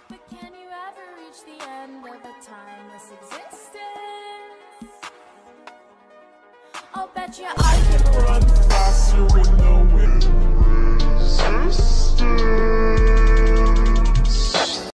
But can you ever reach the end of a timeless existence? I'll bet you I can run faster with no wind.